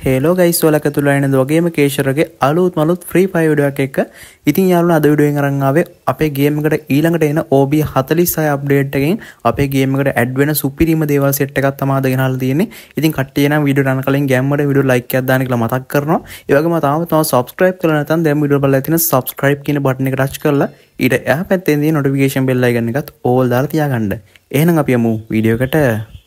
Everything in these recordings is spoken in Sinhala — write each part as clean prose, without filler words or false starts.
හේලෝ ගයිස් ඔයාලා එකතුලා ඉන්න වගේම කේෂර්ගේ අලුත් මලුත් ෆ්‍රී ෆයර් වීඩියෝ එකක් එක්ක ඉතින් යාළුවනේ අද වීඩියෝ එකෙන් අරන් ආවේ අපේ ගේම් එකට ඊළඟට එන OB 46 අප්ඩේට් එකෙන් අපේ ගේම් එකට ඇඩ් වෙන සුපිරිම දේවල් සෙට් එකක් තමයි අද ගෙනල්ලා තියෙන්නේ. ඉතින් කට්ටිය නම් වීඩියෝ රන් කලින් ගෑම් වල වීඩියෝ ලයික් එකක් දාන්න කියලා මතක් කරනවා. ඒ වගේම තාම subscribe කරලා නැත්නම් දැන් වීඩියෝ බලලා තියෙන subscribe කියන බටන් එක ටච් කරලා ඊට එහා පැත්තේ තියෙන notification bell icon එකත් all දාලා තියාගන්න. එහෙනම් අපි යමු වීඩියෝ එකට.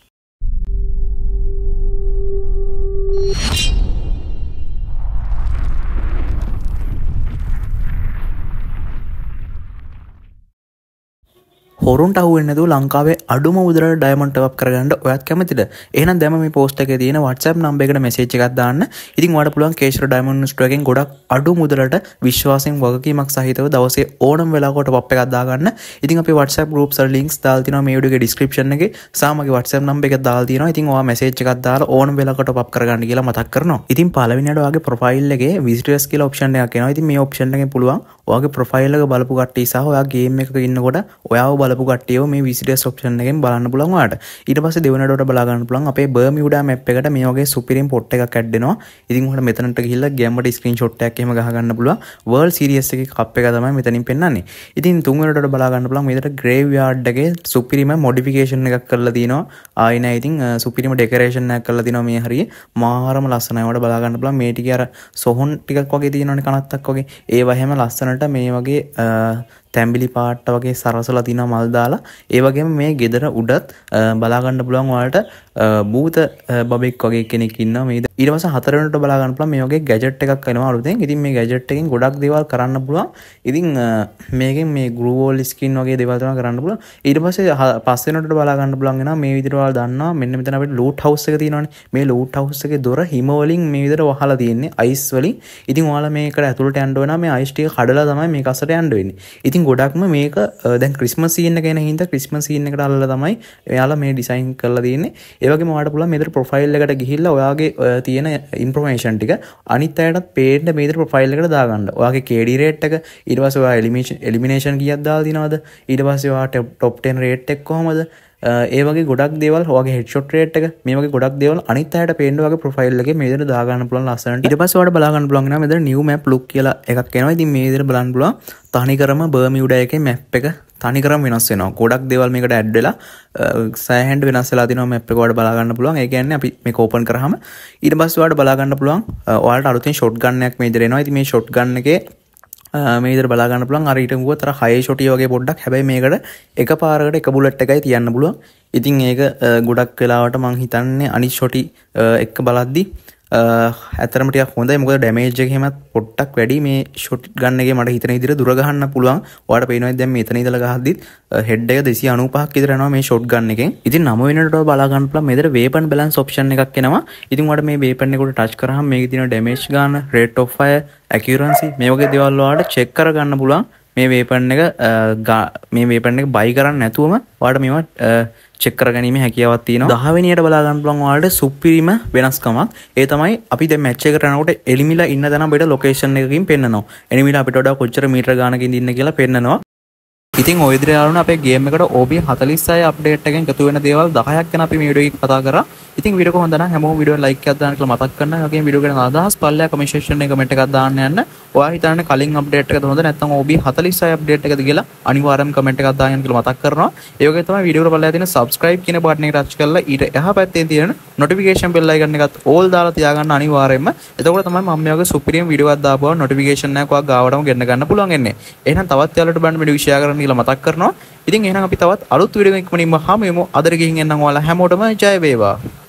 හොරුන්ට අහුවෙන්නේ නැතුව ලංකාවේ අඩුම මුදලට ඩයමන්ඩ් ටොප් අප් කරගන්න ඔයත් කැමතිද? එහෙනම් දැන් මේ පෝස්ට් එකේ තියෙන WhatsApp නම්බර් එකට මැසේජ් එකක් දාන්න. ඉතින් ඔයාලට පුළුවන් කේෂර ඩයමන්ඩ් ස්ටෝර් එකෙන් ගොඩක් අඩු මුදලට විශ්වාසයෙන් වගකීමක් සහිතව දවසේ ඕනම වෙලාවකට ටොප් එකක් දාගන්න. ඉතින් අපේ WhatsApp groups වල links දාලා තියෙනවා මේ වීඩියෝ එකේ description එකේ. සාමගේ WhatsApp නම්බර් එකක් දාලා තියෙනවා. ඉතින් ඔයා මැසේජ් එකක් දාලා ඕනම වෙලාවකට ටොප් අප් කරගන්න කියලා මතක් කරනවා. ඉතින් පළවෙනියට ඔයාගේ ප්‍රොෆයිල් එකේ visitors කියලා option එකක් එනවා. ඉතින් මේ option එකෙන් පුළුවන් ඔයාගේ ප්‍රොෆයිල් එක බලපු කට්ටිය සහ ඔයා ගේම් එකක ඉන්නකොට ඔයාව බලපු කට්ටියව මේ visitors option එකෙන් බලන්න පුළුවන් ඔයාලට. ඊට පස්සේ දෙවෙනියට බලා ගන්න පුළුවන් අපේ බර්මියුඩා map එකට මේ වගේ සුපිරිම් පොට් එකක් ඇඩ් වෙනවා. ඉතින් ඔයාලට මෙතනට ගිහිල්ලා ගේම් වල screenshot එකක් එහෙම ගහ ගන්න පුළුවන්. World Series එකේ කප් එක තමයි මෙතනින් පෙන්නන්නේ. ඉතින් තුන්වෙනියට බලා ගන්න පුළුවන් මේකට graveyard එකේ සුපිරිම modification එකක් කරලා තිනවා. ආයි නෑ ඉතින් සුපිරිම decoration එකක් කරලා තිනවා මේ හරිය. මාරම ලස්සනයි. ඔයාලට බලා ගන්න පුළුවන් මේ ටික අර සොහොන් ටිකක් වගේ තියෙනවනේ කනත්තක් වගේ. ඒව හැම ලස්සනට මේ වගේ තැම්බිලි පාට්ට වගේ සරසලා තිනවා මල් දාලා. ඒ වගේම මේ ගෙදර උඩත් බලා ගන්න පුළුවන් ඔයාලට භූත බබෙක් වගේ කෙනෙක් ඉන්නවා මේ. ඊට පස්සේ හතරවෙනිට බලා ගන්න පුළුවන් මේ වගේ ගැජට් එකක් එනවා අලුතෙන්. ඉතින් මේ ගැජට් එකෙන් ගොඩක් දේවල් කරන්න පුළුවන්. ඉතින් මේකෙන් මේ ග්‍රූ වෝල් ස්කින් වගේ දේවල් තමයි කරන්න පුළුවන්. ඊට පස්සේ පස්වෙනිට බලා ගන්න පුළුවන් වෙනවා මේ විදිහට ඔයාලා දන්නවා මෙන්න මෙතන අපිට ලූට් හවුස් එක තියෙනවානේ. මේ ලූට් හවුස් එකේ දොර හිම වලින් මේ විදිහට වහලා තියෙන්නේ අයිස් වලින්. ඉතින් ඔයාලා මේකට ඇතුළට යන්න වෙනවා මේ අයිස් ටික කඩලා තමයි මේක අසට යන්න වෙන්නේ. ඉතින් ගොඩක්ම මේක දැන් ක්‍රිස්මස් සීන් එක එන හින්දා ක්‍රිස්මස් සීන් එකට අල්ලලා තමයි එයාලා මේ ඩිසයින් කරලා තියෙන්නේ. ඒ වගේම ඔයාලට පුළුවන් මේතර ප්‍රොෆයිල් එකට ගිහිල්ලා ඔයාගේ තියෙන ඉන්ෆර්මේෂන් ටික අනිත් අයටත් පේන්න මේතර ප්‍රොෆයිල් එකට දාගන්න. ඔයාගේ KD රේට් එක ඊට පස්සේ ඔයා එලිමිනේෂන් කීයක් දාලා දිනවද? ඊට පස්සේ ඔයාට টොප් 10 රේට් එක කොහමද? ඒ වගේ ගොඩක් දේවල් ඔයාගේ හෙඩ්ෂොට් රේට් එක මේ වගේ ගොඩක් දේවල් අනිත් අයට පේන්න ඔයාගේ ප්‍රොෆයිල් එකේ මේ විදිහට දා ගන්න පුළුවන් ලස්සනට. ඊට පස්සේ ඔයාලට බලා ගන්න පුළුවන් වෙනවා මෙතන new map look කියලා එකක් එනවා. ඉතින් මේ විදිහට බලන්න පුළුවන් තනිකරම බර්මියුඩා එකේ map එක තනිකරම වෙනස් වෙනවා. ගොඩක් දේවල් මේකට ඇඩ් වෙලා සෑහෙන්න වෙනස් වෙලා තිනවා map එක ඔයාලට බලා ගන්න පුළුවන්. ඒ කියන්නේ අපි මේක ඕපන් කරාම ඊට පස්සේ ඔයාලට බලා ගන්න පුළුවන් ඔයාලට අලුතෙන් ෂොට් ගන් එකක් මේ විදිහට එනවා. ඉතින් මේ ෂොට් ගන් එකේ මේ විදිහට බලා ගන්න පුළුවන්. අර ඊට ගුවත් අර හයි ෂොටි වගේ පොඩ්ඩක්. හැබැයි මේකට එකපාරකට එක බුලට් එකයි තියන්න පුළුවන්. ඉතින් ඒක ගොඩක් වෙලාවට මං හිතන්නේ අනිත් ෂොටි එක බලද්දි ඇතරම ටිකක් හොඳයි. මොකද ඩැමේජ් එක එහෙමත් පොඩ්ඩක් වැඩි මේ ෂොට් ගන්න එකේ මට හිතන විදිහට දුර ගහන්න පුළුවන්. ඔයාලට පේනවා දැන් මෙතන ඉඳලා ගහද්දිත් හෙඩ් එක 295ක් විතර යනවා මේ ෂොට් ගන්න එකෙන්. ඉතින් 9 වෙනියට බලා ගන්න පුළුවන් මේතර වේපන් බැලන්ස් ඔප්ෂන් එකක් එනවා. ඉතින් ඔයාලට මේ වේපන් එකට ටච් කරාම මේකේ තියෙන ඩැමේජ් ගන්න, රේට් ඔෆ් ෆයර්, ඇකියුරන්සි මේ වගේ දේවල් ඔයාලට චෙක් කර ගන්න පුළුවන්. මේ වේපන් එක බයි කරන්න නැතුවම ඔයාලට මේවා චෙක් කරගැනීමේ හැකියාවක් තියෙනවා. 10 වෙනියට බලා ගන්න පුළුවන් ඔයාලට සුපිරිම වෙනස්කමක්. ඒ තමයි අපි දැන් මැච් එකට යනකොට එලිමිලා ඉන්න තැන අපිට ලොකේෂන් එකකින් පෙන්නනවා. එනිමිලා අපිට වඩා කොච්චර මීටර ගානකින් ඉන්න කියලා පෙන්නනවා. ඉතින් ඔය විදිහට යාළුවනේ අපේ ගේම් එකට OB 46 අප්ඩේට් එකෙන් එකතු වෙන දේවල් 10ක් ගැන අපි මේ වීඩියෝ එකේ කතා කරා. ඉතින් වීඩියෝ එක හොඳ නම් හැමෝම වීඩියෝ එක ලයික් එකක් දාන්න කියලා මතක් කරනවා. ඒ වගේම වීඩියෝ එකට අදහස් පල්ලෙය කමෙන්ට් සෙක්ෂන් එකේ කමෙන්ට් එකක් දාන්න යන්න. ඔයා හිතන්නේ කලින් අප්ඩේට් එකද හොඳ නැත්නම් OB 46 අප්ඩේට් එකද කියලා අනිවාර්යයෙන්ම කමෙන්ට් එකක් දාන්න කියලා මතක් කරනවා. ඒ වගේ තමයි වීඩියෝ එක පල්ලෙය තියෙන subscribe කියන බටන් එක ටච් කරලා ඊට එහා පැත්තේ තියෙන notification bell icon එකත් all දාලා තියාගන්න අනිවාර්යයෙන්ම. එතකොට තමයි මම මේ වගේ සුපිරිම වීඩියෝ එකක් දාපුවා notification එකක් ඔයා ගාවටම ගෙන්න ගන්න පුළුවන් එන්නේ. එහෙනම් තවත් යාළුවන්ට බලන්න වීඩියෝ share කරන්න කියලා මතක් කරනවා. ඉතින් එහෙනම් අපි තවත් අලුත් වීඩියෝ එකකින් ඉක්මනින්ම හමු වෙමු. අදට ගිහින් එන්නම් ඔයාලා හැමෝටම ජය වේවා.